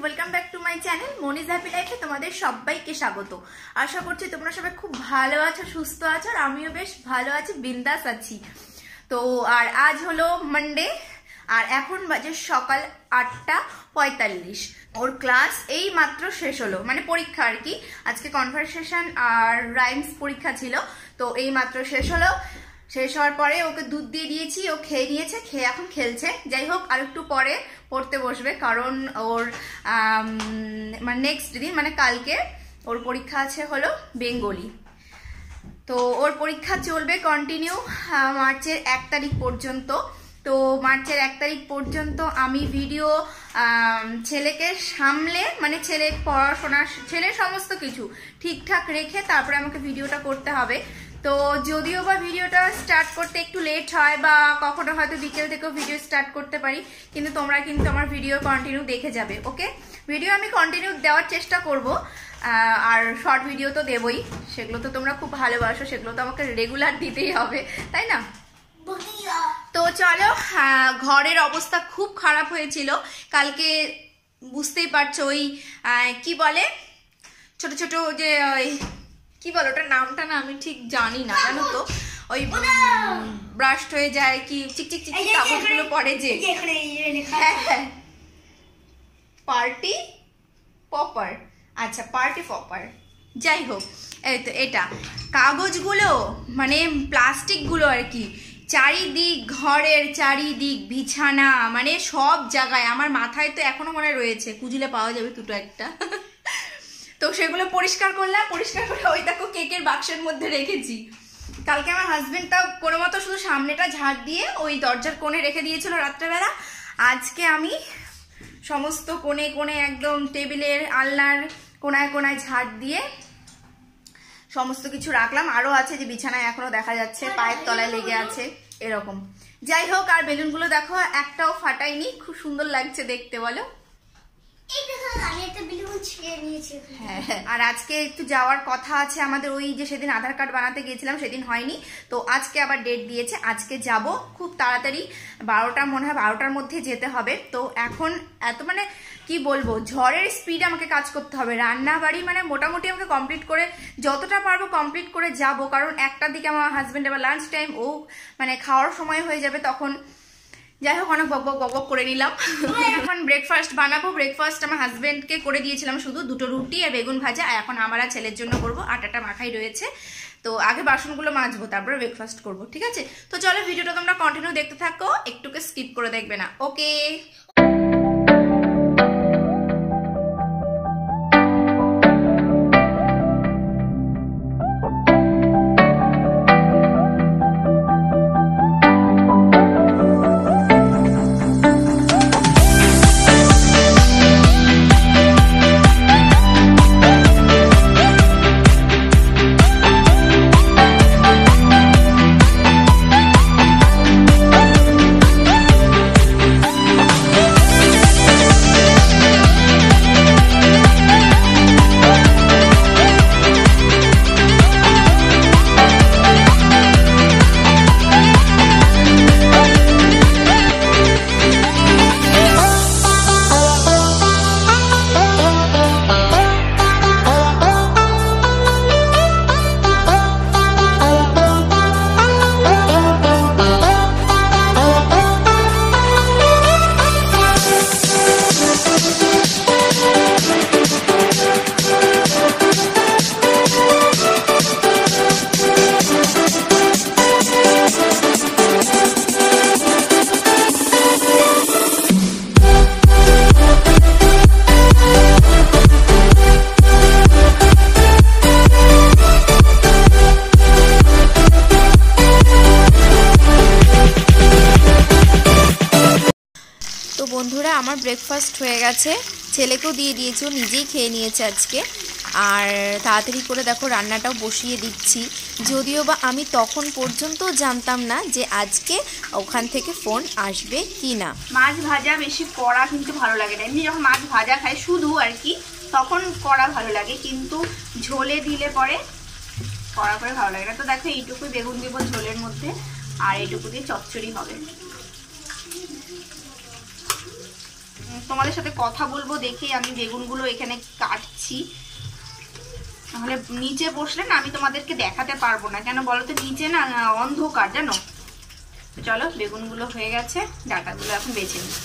Welcome back to my channel মনিজ happy লাইফে তোমাদের সবাইকে স্বাগত। আশা করছি তোমরা সবাই খুব ভালো আছো, সুস্থ আছো, আর আমিও বেশ ভালো আছি, বিন্দাস আছি। তো আর আজ হলো মানডে, আর এখন বাজে সকাল 8:45। ওর ক্লাস এই মাত্র শেষ হলো, মানে পরীক্ষা আর কি। আজকে কনভারসেশন আর রাইমস পরীক্ষা ছিল, তো এই মাত্র শেষ হলো। শেষ হওয়ার পরে ওকে দুধ দিয়ে দিয়েছি, ও খেয়ে নিয়েছে, খেয়ে এখন খেলছে। যাই হোক, আর একটু পরে পড়তে বসবে, কারণ ওর মানে নেক্সট দিন মানে কালকে ওর পরীক্ষা আছে হলো বেঙ্গলি। তো ওর পরীক্ষা চলবে কন্টিনিউ মার্চের 1 তারিখ পর্যন্ত। তো মার্চের 1 তারিখ পর্যন্ত আমি ভিডিও ছেলেকে সামলে, মানে ছেলের পড়াশোনা, ছেলের সমস্ত কিছু ঠিকঠাক রেখে তারপরে আমাকে ভিডিওটা করতে হবে। তো যদিও বা ভিডিওটা স্টার্ট করতে একটু লেট হয়, বা কখনো হয়তো বিকেল থেকেও ভিডিও স্টার্ট করতে পারি, কিন্তু তোমরা কিন্তু আমার ভিডিও কন্টিনিউ দেখে যাবে। ওকে, ভিডিও আমি কন্টিনিউ দেওয়ার চেষ্টা করব, আর শর্ট ভিডিও তো দেবই, সেগুলো তো তোমরা খুব ভালোবাসো, সেগুলো তো আমাকে রেগুলার দিতেই হবে, তাই না? তো চলো, ঘরের অবস্থা খুব খারাপ হয়েছিল কালকে, বুঝতেই পারছো। ওই কি বলে, ছোট ছোট যে ওই কি বলো ওটার নামটা না আমি ঠিক জানি না, জানো তো, ওই ব্রাস্ট হয়ে যায় কি, চিকচিক চিকচিক কাগজগুলো পড়ে যে, পার্টি পপার। আচ্ছা, পার্টি পপার। যাই হোক, এই তো এটা কাগজগুলো, মানে প্লাস্টিকগুলো আর কি, চারিদিক, ঘরের চারিদিক, বিছানা, মানে সব জায়গায়। আমার মাথায় তো এখনো মনে রয়েছে, খুঁজলে পাওয়া যাবে দুটো একটা। তো সেগুলো পরিষ্কার করলাম, পরিষ্কার করে ওই দেখো কেকের বাক্সের মধ্যে রেখেছি। কালকে আমার হাজবেন্ড তাও কোনো মতো শুধু সামনেটা ঝাড় দিয়ে ওই দরজার কোণে রেখে দিয়েছিল রাত্রেবেলা। আজকে আমি সমস্ত কোণে কোণে, একদম টেবিলের আলনার কোনায় কোনায় ঝাড় দিয়ে সমস্ত কিছু রাখলাম। আরো আছে যে বিছানায় এখনো দেখা যাচ্ছে, পায়ের তলায় লেগে আছে এরকম। যাই হোক, আর বেলুনগুলো দেখো একটাও ফাটাইনি, খুব সুন্দর লাগছে দেখতে, বলো? আর আজকে একটু যাওয়ার কথা আছে আমাদের, ওই যে সেদিন আধার কার্ড বানাতে গিয়েছিলাম সেদিন হয়নি, তো আজকে আবার ডেট দিয়েছে, আজকে যাব খুব তাড়াতাড়ি, 12টা মনে হয় 12টার মধ্যে যেতে হবে। তো এখন এত মানে কি বলবো, ঝড়ের স্পিডে আমাকে কাজ করতে হবে। রান্না বাড়ি মানে মোটামুটি আমাকে কমপ্লিট করে, যতটা পারবো কমপ্লিট করে যাব, কারণ 1টার দিকে আমার হাজবেন্ড আবার লাঞ্চ টাইম, ও মানে খাওয়ার সময় হয়ে যাবে তখন। যাই হোক, অনেক বক বক করে নিলাম। এখন ব্রেকফাস্ট বানাবো। ব্রেকফাস্ট আমার হাজবেন্ডকে করে দিয়েছিলাম শুধু 2টো রুটি আর বেগুন ভাজা, আর এখন আমার আর ছেলের জন্য করবো। আটাটা মাখাই রয়েছে, তো আগে বাসনগুলো মাজবো, তারপরে ব্রেকফাস্ট করবো, ঠিক আছে? তো চলো, ভিডিওটা তোমরা কন্টিনিউ দেখতে থাকো, একটুকে স্কিপ করে দেখবে না, ওকে? বন্ধুরা, আমার ব্রেকফাস্ট হয়ে গেছে, ছেলেকেও দিয়ে দিয়েছি, ও নিজেই খেয়ে নিয়েছে আজকে। আর তাড়াতাড়ি করে দেখো রান্নাটাও বসিয়ে দিচ্ছি, যদিও বা আমি তখন পর্যন্ত জানতাম না যে আজকে ওখান থেকে ফোন আসবে কি না। মাছ ভাজা বেশি কড়া কিন্তু ভালো লাগে না, এমনি যখন মাছ ভাজা খাই শুধু আর কি, তখন কড়া ভালো লাগে, কিন্তু ঝোলে দিলে পরে কড়া করে ভালো লাগে না। তো দেখো এইটুকু বেগুন দেবো ঝোলের মধ্যে, আর এইটুকু দিয়ে চচ্চড়ি হবে। তোমাদের সাথে কথা বলবো দেখে আমি বেগুনগুলো এখানে কাটছি, তাহলে নিচে বসলে না আমি তোমাদেরকে দেখাতে পারবো না। কেন বলো তো, নিচে না অন্ধকার জানো। চলো বেগুনগুলো হয়ে গেছে, ডাটাগুলো এখন বেছে নিই।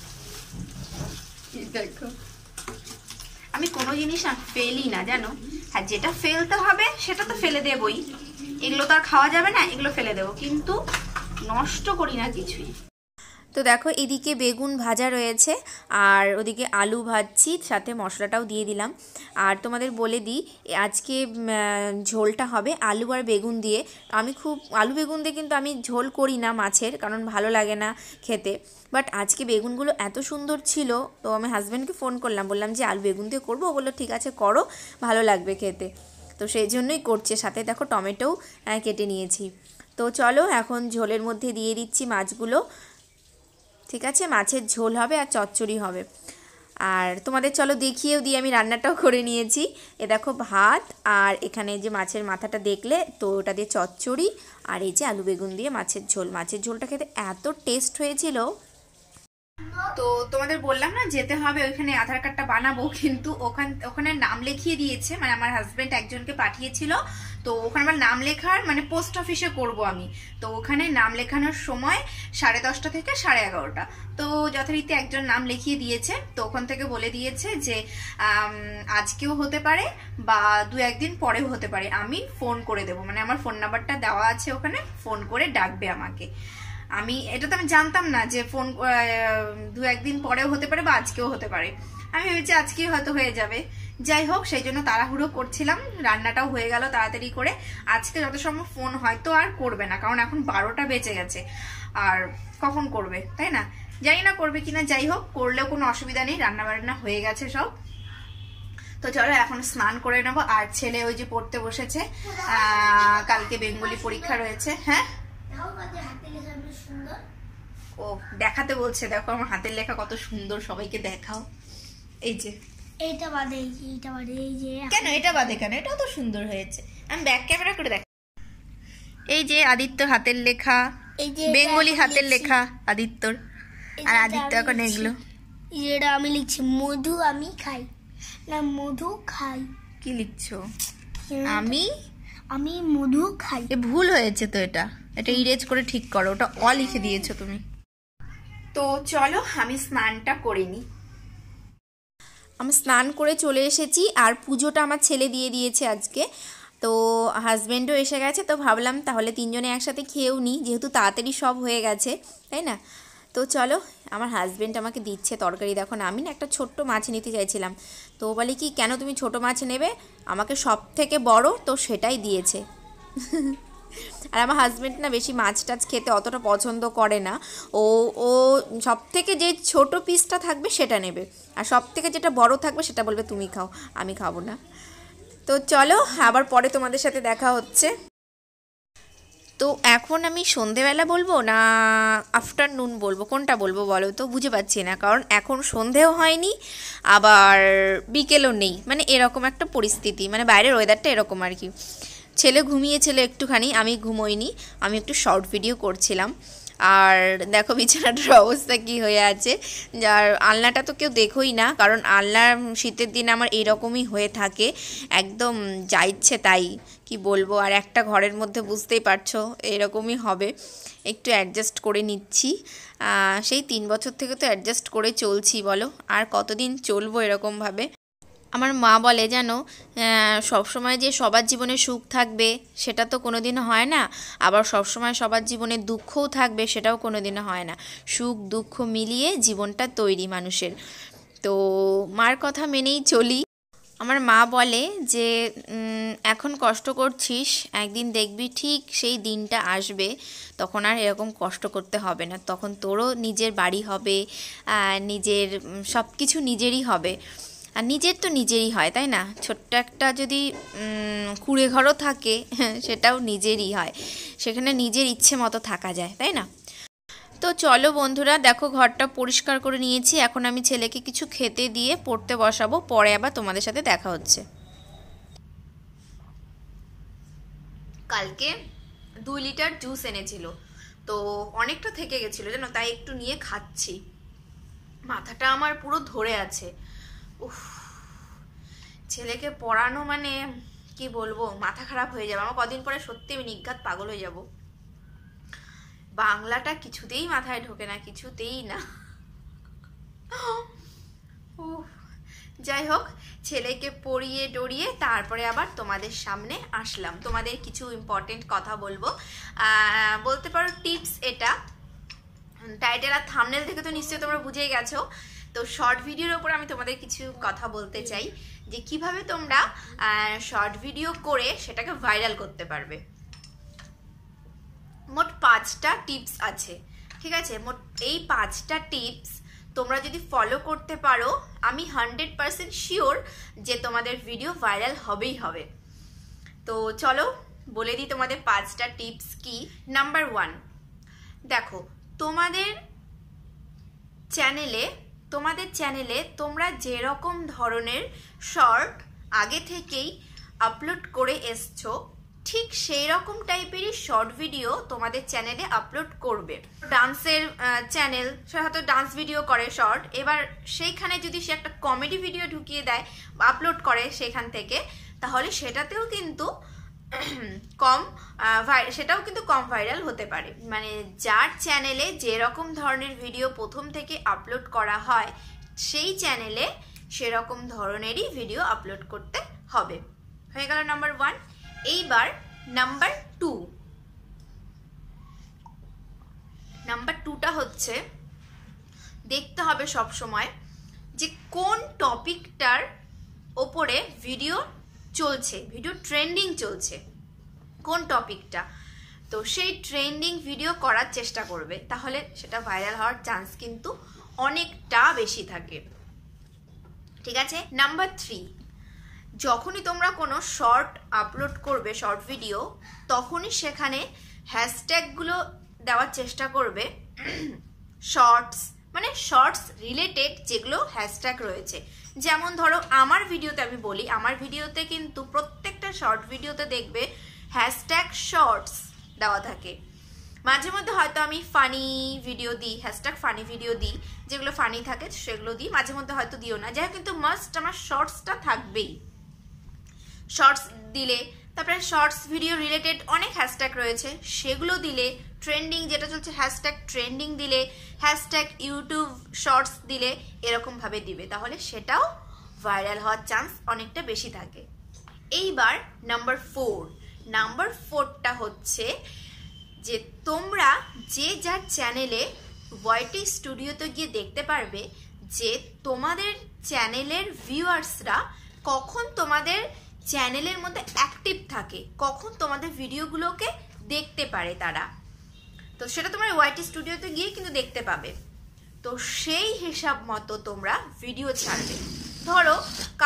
দেখো আমি কোনো জিনিস না ফেলি না জানো, আর যেটা ফেলতে হবে সেটা তো ফেলে দেবই, এগুলো তো আর খাওয়া যাবে না, এগুলো ফেলে দেবো, কিন্তু নষ্ট করি না কিছুই। তো দেখো এদিকে বেগুন ভাজা রয়েছে আর ওদিকে আলু ভাজছি, সাথে মশলাটাও দিয়ে দিলাম। আর তোমাদের বলে দিই আজকে ঝোলটা হবে আলু আর বেগুন দিয়ে। আমি খুব আলু বেগুন দিয়ে কিন্তু আমি ঝোল করি না মাছের, কারণ ভালো লাগে না খেতে। বাট আজকে বেগুনগুলো এত সুন্দর ছিল, তো আমি হাজব্যান্ডকে ফোন করলাম, বললাম যে আলু বেগুন দিয়ে করবো, বললো ঠিক আছে করো, ভালো লাগবে খেতে। তো সেই জন্যই করছে, সাথে দেখো টমেটোও কেটে নিয়েছি। তো চলো এখন ঝোলের মধ্যে দিয়ে দিচ্ছি মাছগুলো। ঠিক আছে, মাছের ঝোল হবে আর চচ্চড়ি হবে। আর তোমাদের চলো দেখিয়েও দিই, আমি রান্নাটাও করে নিয়েছি। এ দেখো ভাত, আর এখানে যে মাছের মাথাটা দেখলে তো ওটা দিয়ে চচ্চড়ি, আর এই যে আলু বেগুন দিয়ে মাছের ঝোল। মাছের ঝোলটা খেতে এত টেস্ট হয়েছিল। তো তোমাদের বললাম না যেতে হবে ওইখানে, আধার কার্ডটা বানাবো, কিন্তু ওখানে নাম লিখিয়ে দিয়েছে, মানে আমার হাজবেন্ড একজনকে পাঠিয়েছিল, তো ওখানে আমার নাম লেখার মানে পোস্ট অফিসে করব আমি। তো ওখানে নাম লেখানোর সময় 10:30 থেকে 11:30, তো যথারীতি একজন নাম লিখিয়ে দিয়েছে। তো ওখান থেকে বলে দিয়েছে যে আজকেও হতে পারে বা 2-1 দিন পরেও হতে পারে, আমি ফোন করে দেবো, মানে আমার ফোন নাম্বারটা দেওয়া আছে ওখানে, ফোন করে ডাকবে আমাকে। আমি এটা তো আমি জানতাম না যে ফোন 2-1 দিন পরেও হতে পারে বা আজকেও হতে পারে, আমি ভেবেছি আজকেই হয়তো হয়ে যাবে। যাই হোক, সেই জন্য তাড়াহুড়ো করছিলাম, রান্নাটাও হয়ে গেল তাড়াতাড়ি করে। আজকে যত সম্ভব ফোন হয়তো আর করবে না, কারণ এখন 12টা বেজে গেছে, আর কখন করবে তাই না, জানি না করবে কিনা। যাই হোক, করলেও কোনো অসুবিধা নেই, রান্না বান্না হয়ে গেছে সব। তো চলো এখন স্নান করে নেবো। আর ছেলে ওই যে পড়তে বসেছে, কালকে বেঙ্গলি পরীক্ষা রয়েছে। হ্যাঁ ও দেখাতে বলছে, দেখো আমার হাতের লেখা কত সুন্দর, সবাইকে দেখাও। এই যে এইটা বাদে, এইটা বাদে, এই যে কেন এটা বাদে কেন, এটাও তো সুন্দর হয়েছে। আমি ব্যাক ক্যামেরা করে দেখ। এই যে আদিত্য হাতের লেখা, এই যে বেঙ্গলি হাতের লেখা আদিত্যর, আর আদিত্য এখন এগুলো। এটা আমি লিখছি মধু আমি খাই, না মধু খাই। কি লিখছো? আমি আমি মধু খাই। এ ভুল হয়েছে তো, এটা ইরেজ করে ঠিক করো, ওটা অ লিখে দিয়েছো তুমি। তো চলো আমি স্নানটা করে নিই। আমি স্নান করে চলে এসেছি, আর পুজোটা আমার ছেলে দিয়ে দিয়েছে আজকে। তো হাজব্যান্ডও এসে গেছে, তো ভাবলাম তাহলে তিনজনে একসাথে খেয়েও নিই, যেহেতু তাড়াতাড়ি সব হয়ে গেছে তাই না। তো চলো, আমার হাজব্যান্ড আমাকে দিচ্ছে তরকারি। দেখো না, আমি না একটা ছোট্ট মাছ নিতে চাইছিলাম, তো বলে কি কেন তুমি ছোট মাছ নেবে, আমাকে সব থেকে বড়, তো সেটাই দিয়েছে। আর আমার হাজব্যান্ড না বেশি মাছ টাছ খেতে অতটা পছন্দ করে না, ও সব থেকে যে ছোট পিসটা থাকবে সেটা নেবে, আর সব থেকে যেটা বড় থাকবে সেটা বলবে তুমি খাও, আমি খাবো না। তো চলো আবার পরে তোমাদের সাথে দেখা হচ্ছে। তো এখন আমি সন্ধেবেলা বলবো না আফটারনুন বলবো, কোনটা বলবো বলো তো, বুঝে পাচ্ছি না, কারণ এখন সন্ধেও হয়নি আবার বিকেলও নেই, মানে এরকম একটা পরিস্থিতি, মানে বাইরের ওয়েদারটা এরকম আর কি। ছেলে ঘুমিয়েছিল একটুখানি, আমি ঘুমোইনি, আমি একটু শর্ট ভিডিও করছিলাম। আর দেখো বিছানাটার অবস্থা কি হয়ে আছে, যার আলনাটা তো কেউ দেখোই না, কারণ আলনা শীতের দিন আমার এইরকমই হয়ে থাকে, একদম যা ইচ্ছে তাই, কি বলবো। আর একটা ঘরের মধ্যে বুঝতেই পারছো এরকমই হবে, একটু অ্যাডজাস্ট করে নিচ্ছি। সেই 3 বছর থেকে তো অ্যাডজাস্ট করে চলছি, বলো আর কতদিন চলবো এরকমভাবে। আমার মা বলে জানো, সবসময় যে সবার জীবনে সুখ থাকবে সেটা তো কোনো দিনও হয় না, আবার সবসময় সবার জীবনে দুঃখও থাকবে সেটাও কোনো দিনও হয় না। সুখ দুঃখ মিলিয়ে জীবনটা তৈরি মানুষের। তো মার কথা মেনেই চলি। আমার মা বলে যে এখন কষ্ট করছিস, একদিন দেখবি ঠিক সেই দিনটা আসবে, তখন আর এরকম কষ্ট করতে হবে না, তখন তোরও নিজের বাড়ি হবে, নিজের সব কিছু নিজেরই হবে। আর নিজের তো নিজেরই হয় তাই না, ছোট্ট একটা যদি কুঁড়ে ঘরও থাকে সেটাও নিজেরই হয়, সেখানে নিজের ইচ্ছে মতো থাকা যায় তাই না। তো চলো বন্ধুরা, দেখো ঘরটা পরিষ্কার করে নিয়েছি, এখন আমি ছেলেকে কিছু খেতে দিয়ে পড়তে বসাবো, পরে আবার তোমাদের সাথে দেখা হচ্ছে। কালকে 2 লিটার জুস এনেছিল, তো অনেকটা থেকে গেছিলো জানো, তাই একটু নিয়ে খাচ্ছি। মাথাটা আমার পুরো ধরে আছে। উফ, ছেলেকে পড়ানো মানে কি বলবো, মাথা খারাপ হয়ে যাবে আমার। কদিন পরে সত্যি আমি নিঘাত পাগল হয়ে যাব। বাংলাটা কিছুতেই মাথায় ঢোকে না, কিছুতেই না। যাই হোক, ছেলেকে পড়িয়ে ডরিয়ে তারপরে আবার তোমাদের সামনে আসলাম। তোমাদের কিছু ইম্পর্টেন্ট কথা বলবো, বলতে পারো টিপস। এটা টাইটেল আর থাম্বনেল থেকে তো নিশ্চয়ই তোমরা বুঝেই গেছো। তো শর্ট ভিডিওর ওপর আমি তোমাদের কিছু কথা বলতে চাই, যে কিভাবে তোমরা শর্ট ভিডিও করে সেটাকে ভাইরাল করতে পারবে। মোট 5টা টিপস আছে, ঠিক আছে? মোট এই 5টা টিপস তোমরা যদি ফলো করতে পারো, আমি 100% শিওর যে তোমাদের ভিডিও ভাইরাল হবেই হবে। তো চলো বলে দিই তোমাদের 5টা টিপস কি। নাম্বার 1, দেখো তোমাদের চ্যানেলে তোমরা যেরকম ধরনের শর্ট আগে থেকেই আপলোড করে এসছো, ঠিক সেই রকম টাইপেরই শর্ট ভিডিও তোমাদের চ্যানেলে আপলোড করবে। ডান্সের চ্যানেল, সে হয়তো ডান্স ভিডিও করে শর্ট, এবার সেইখানে যদি সে একটা কমেডি ভিডিও ঢুকিয়ে দেয় বা আপলোড করে সেখান থেকে, তাহলে সেটাতেও কিন্তু কম ভাইরাল হতে পারে। মানে যার চ্যানেলে যেরকম ধরনের ভিডিও প্রথম থেকে আপলোড করা হয়, সেই চ্যানেলে সেরকম ধরনেরই ভিডিও আপলোড করতে হবে। হয়ে গেল নাম্বার 1। এইবার নাম্বার 2। নাম্বার 2টা হচ্ছে, দেখতে হবে সব সময় যে কোন টপিকটার ওপরে ভিডিও চলছে, ভিডিও ট্রেন্ডিং চলছে কোন টপিকটা। তো সেই ট্রেন্ডিং ভিডিও করার চেষ্টা করবে, তাহলে সেটা ভাইরাল হওয়ার চান্স কিন্তু অনেকটা বেশি থাকে, ঠিক আছে? নাম্বার 3, যখনই তোমরা কোনো শর্ট আপলোড করবে, শর্ট ভিডিও, তখনই সেখানে হ্যাশট্যাগুলো দেওয়ার চেষ্টা করবে। শর্টস মানে শর্টস রিলেটেড যেগুলো হ্যাশট্যাগ রয়েছে, যেমন ধরো আমার ভিডিওতে আমি বলি, আমার ভিডিওতে কিন্তু প্রত্যেকটা শর্ট ভিডিওতে দেখবে হ্যাশট্যাগ শর্টস দেওয়া থাকে। মাঝে মধ্যে হয়তো আমি ফানি ভিডিও দিই, হ্যাশট্যাগ ফানি ভিডিও দিই, যেগুলো ফানি থাকে সেগুলো দিই, মাঝে মধ্যে হয়তো দিও না। যাই হোক, কিন্তু মাস্ট আমার শর্টসটা থাকবেই। শর্টস দিলে, তারপরে শর্টস ভিডিও রিলেটেড অনেক হ্যাশট্যাগ রয়েছে, সেগুলো দিলে, ট্রেন্ডিং যেটা চলছে হ্যাশট্যাগ ট্রেন্ডিং দিলে, হ্যাশট্যাগ ইউটিউব শর্টস দিলে, এরকমভাবে দিবে, তাহলে সেটাও ভাইরাল হওয়ার চান্স অনেকটা বেশি থাকে। এইবার নাম্বার 4। নাম্বার 4টা হচ্ছে যে তোমরা যে যার চ্যানেলে ওয়াইটি স্টুডিওতে গিয়ে দেখতে পারবে যে তোমাদের চ্যানেলের ভিউয়ার্সরা কখন তোমাদের চ্যানেলের মধ্যে অ্যাক্টিভ থাকে, কখন তোমাদের ভিডিওগুলোকে দেখতে পারে তারা। তো সেটা তোমার ওয়াইটি স্টুডিওতে গিয়ে কিন্তু দেখতে পাবে। তো সেই হিসাব মতো তোমরা ভিডিও ছাড়বে। ধরো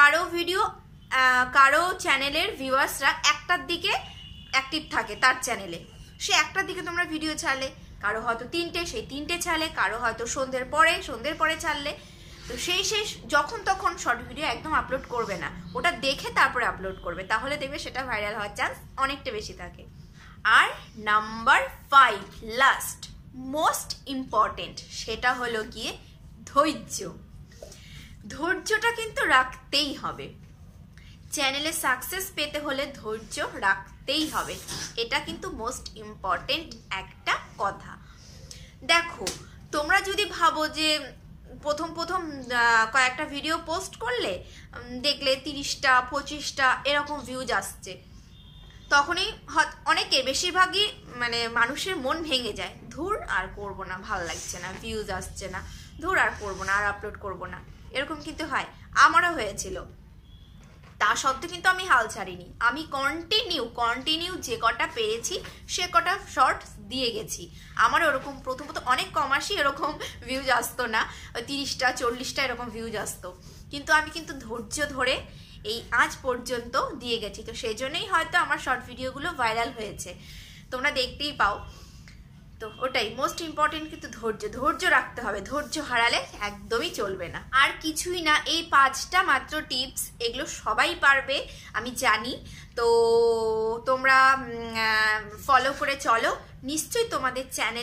কারো চ্যানেলের ভিউয়ার্সরা 1টার দিকে অ্যাক্টিভ থাকে তার চ্যানেলে, সে 1টার দিকে তোমরা ভিডিও ছাড়লে, কারো হয়তো 3টে, সেই 3টে ছাড়লে, কারো হয়তো সন্ধ্যের পরে ছাড়লে। তো সেই যখন তখন শর্ট ভিডিও একদম আপলোড করবে না, ওটা দেখে তারপরে আপলোড করবে, তাহলে দেখবে সেটা ভাইরাল হওয়ার চান্স অনেকটা বেশি থাকে। আর নাম্বার 5, লাস্ট মোস্ট ইম্পর্টেন্ট, সেটা হলো গিয়ে ধৈর্য। ধৈর্যটা কিন্তু রাখতেই হবে। চ্যানেলে সাকসেস পেতে হলে ধৈর্য রাখতেই হবে, এটা কিন্তু মোস্ট ইম্পর্টেন্ট একটা কথা। দেখো, তোমরা যদি ভাবো যে প্রথম কয়েকটা ভিডিও পোস্ট করলে দেখলে 30টা 25টা এরকম ভিউজ আসছে, তখনই অনেকের, বেশিরভাগই মানে মানুষের মন ভেঙে যায়, ধুর আর করবো না, ভালো লাগছে না, ভিউজ আসছে না, ধুর আর করবো না, আর আপলোড করবো না, এরকম কিন্তু হয়। আমারও হয়েছিল। তা সত্ত্বেও কিন্তু আমি হাল ছাড়িনি, আমি কন্টিনিউ যে কটা পেরেছি সে কটা শর্টস দিয়ে গেছি। আমার ওরকম প্রথমত অনেক কম আসি, এরকম ভিউজ আসতো না, 30টা 40টা এরকম ভিউজ আসতো, কিন্তু আমি কিন্তু ধৈর্য ধরে এই আজ পর্যন্ত দিয়ে গেছি। তো সেই জন্যই হয়তো আমার শর্ট ভিডিওগুলো ভাইরাল হয়েছে, তোমরা দেখতেই পাও। তো ওটাই মোস্ট ইম্পর্টেন্ট, কিন্তু ধৈর্য রাখতে হবে, ধৈর্য হারালে একদমই চলবে না। আর কিছুই না, এই 5টা মাত্র টিপস, এগুলো সবাই পারবে আমি জানি। তো তোমরা ফলো করে চলো, নিশ্চয়ই তোমাদের চ্যানেলে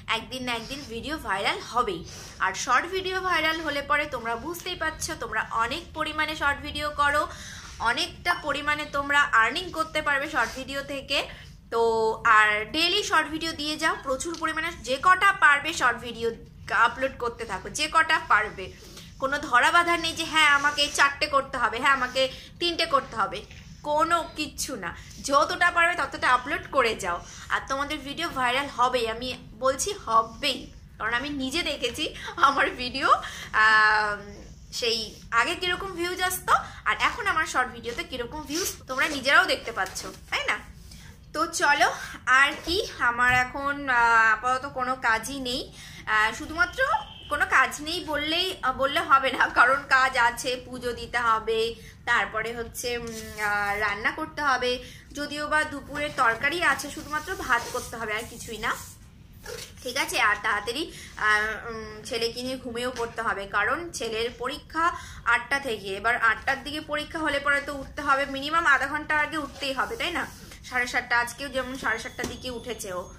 একদিন না একদিন ভিডিও ভাইরাল হবেই। আর শর্ট ভিডিও ভাইরাল হলে পরে তোমরা বুঝতেই পারছো, তোমরা অনেক পরিমাণে শর্ট ভিডিও করো, অনেকটা পরিমাণে তোমরা আর্নিং করতে পারবে শর্ট ভিডিও থেকে। তো আর ডেইলি শর্ট ভিডিও দিয়ে যাও, প্রচুর পরিমাণে যে কটা পারবে শর্ট ভিডিও আপলোড করতে থাকো, যে কটা পারবে। কোনো ধরা বাধা নেই যে হ্যাঁ আমাকে 4টে করতে হবে, হ্যাঁ আমাকে 3টে করতে হবে, কোনো কিচ্ছু না। যতটা পারবে ততটা আপলোড করে যাও, আর তোমাদের ভিডিও ভাইরাল হবেই, আমি বলছি হবেই। কারণ আমি নিজে দেখেছি আমার ভিডিও সেই আগে কিরকম ভিউজ আসতো আর এখন আমার শর্ট ভিডিওতে কিরকম ভিউজ তোমরা নিজেরাও দেখতে পাচ্ছ, তাই না? তো চলো, আর কি, আমার এখন আপাতত কোনো কাজই নেই। শুধুমাত্র কোনো কাজ নেই বললে হবে না, কারণ কাজ আছে, পুজো দিতে হবে, তারপরে হচ্ছে রান্না করতে হবে, যদিও বা দুপুরের তরকারি আছে, শুধুমাত্র ভাত করতে হবে, আর কিছুই না, ঠিক আছে? আর তাড়াতাড়ি ছেলেকে নিয়ে ঘুমিয়েও পড়তে হবে, কারণ ছেলের পরীক্ষা 8টা থেকে। এবার 8টার দিকে পরীক্ষা হলে পরে তো উঠতে হবে, মিনিমাম আধা ঘন্টা আগে উঠতেই হবে, তাই না? 7:30, আজকেও যেমন 7:30টার দিকে উঠেছে ও।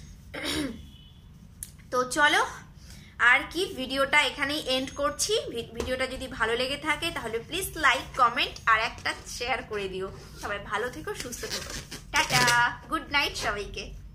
তো চলো, আর কি, ভিডিওটা এখানেই এন্ড করছি। ভিডিওটা যদি ভালো লেগে থাকে তাহলে প্লিজ লাইক, কমেন্ট আর একটা শেয়ার করে দিও। সবাই ভালো থেকো, সুস্থ থেকো, টাটা, গুড নাইট সবাইকে।